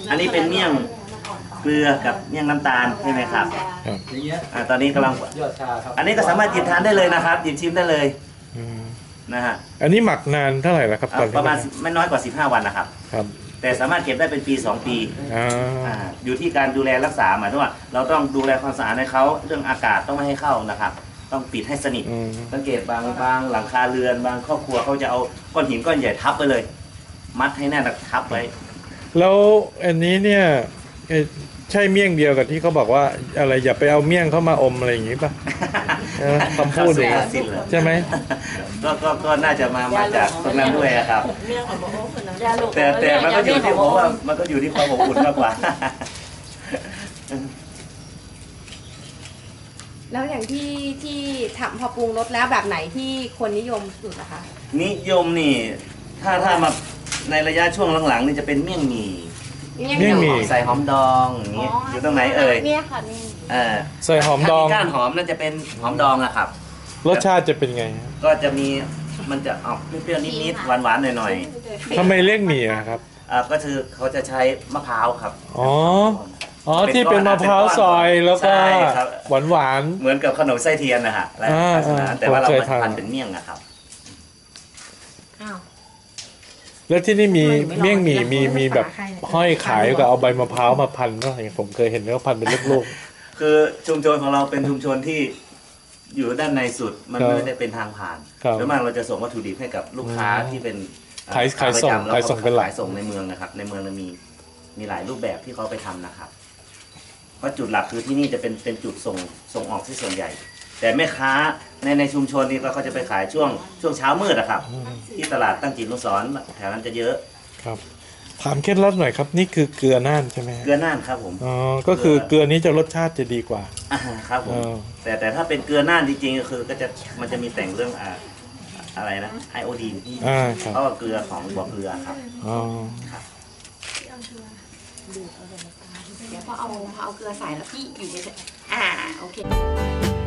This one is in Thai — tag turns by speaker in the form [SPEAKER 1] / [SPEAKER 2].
[SPEAKER 1] อันนี้เป็นเมี่ยงเกลือกับเมี่ยงน้ำตาลใช่ไหมครับตอนนี้กำลังอันนี้ก็สามารถหยิบทานได้เลยนะครับหยิบชิมได้เลยนะฮะ
[SPEAKER 2] อันนี้หมักนานเท่าไหร่แล้วครับตอนนี้
[SPEAKER 1] ประมาณไม่น้อยกว่า15 วันนะครับ
[SPEAKER 2] ครับ
[SPEAKER 1] แต่สามารถเก็บได้เป็นปี2 ปีอยู่ที่การดูแลรักษาหมายถึงว่าเราต้องดูแลความสะอาดให้เขาเรื่องอากาศต้องไม่ให้เข้านะครับต้องปิดให้สนิทสังเกตบางหลังคาเรือนบางครอบครัวเขาจะเอาก้อนหินก้อนใหญ่ทับไปเลยมัดให้แน่นทับไว้
[SPEAKER 2] แล้วอันนี้เนี่ยใช่เมี่ยงเดียวกับที่เขาบอกว่าอะไรอย่าไปเอาเมี่ยงเข้ามาอมอะไรอย่างนี้ป่ะคำพูดใช่ไหม
[SPEAKER 1] ก็น่าจะมาจากตรงนั้นด้วยครับแต่มันก็อยู่ที่ผมว่ามันก็อยู่ที่ความอบอุ่นมากกว่า
[SPEAKER 3] แล้วอย่างที่ทำพอปรุงรสแล้วแบบไหนที่คนนิยมสุดนะคะ
[SPEAKER 1] นิยมนี่ถ้ามาในระยะช่วงหลังๆนี่จะเป็นเมี่ยงหมี่ใส่หอมดองอย่างนี้อยู่ตรงไหนเอ่ย
[SPEAKER 3] เนี่ยค่ะนี่
[SPEAKER 2] ใส่หอมดอง
[SPEAKER 1] ก้านหอมนั่นจะเป็นหอมดองอะครับ
[SPEAKER 2] รสชาติจะเป็นไง
[SPEAKER 1] ก็จะมีมันจะออกเปรี้ยวๆนิดๆหวานๆหน่อย
[SPEAKER 2] ๆทำไมเรียกหมี่อะครับ
[SPEAKER 1] ก็คือเขาจะใช้มะพร้าวครับ
[SPEAKER 2] อ๋อที่เป็นมะพร้าวซอยแล้วก็หวาน
[SPEAKER 1] เหมือนกับขนมไส้เทียนนะฮะแต่ว่าเราพันเป็นเมี่ยงนะครับ
[SPEAKER 2] แล้วที่นี่มีเมี่ยงหมี่มีแบบห้อยขายกับเอาใบมะพร้าวมาพันก็อย่างผมเคยเห็นเขาพันเป็นลูก
[SPEAKER 1] ๆคือชุมชนของเราเป็นชุมชนที่อยู่ด้านในสุดมันไม่ได้เป็นทางผ่านแล้วมากเราจะส่งวัตถุดิบให้กับลูกค้าที่เป็น
[SPEAKER 2] ขายส่งเป็นหลัก
[SPEAKER 1] ขายส่งในเมืองนะครับในเมืองมีหลายรูปแบบที่เขาไปทำนะครับเพราะจุดหลักคือที่นี่จะเป็นจุดส่งออกที่ส่วนใหญ่แต่แม่ค้าในชุมชนนี้ก็เขาจะไปขายช่วงเช้ามืดนะครับที่ตลาดตั้งจิตนุสรณ์แถวนั้นจะเยอะ
[SPEAKER 2] ครับถามเคล็ดลับหน่อยครับนี่คือเกลือน่านใช่ไหม
[SPEAKER 1] เกลือน่านครับผม
[SPEAKER 2] ก็คือเกลือนี้จะรสชาติจะดีกว่า
[SPEAKER 1] ครับผมแต่ถ้าเป็นเกลือน่านจริงๆก็คือมันจะมีแต่งเรื่องอะไรนะไอโอดีนเพราะว่าเกลือของบ่อเกลือครับ
[SPEAKER 3] เดี๋ยวพอเอาเกลือใส่แล้วพี่อยู่ในโอเค